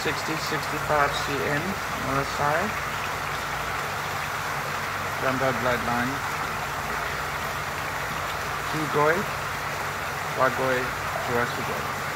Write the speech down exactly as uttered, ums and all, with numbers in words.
sixty, sixty-five C N on the side. Jumbo bloodline. Hugoi, Wagoi, Jurassic.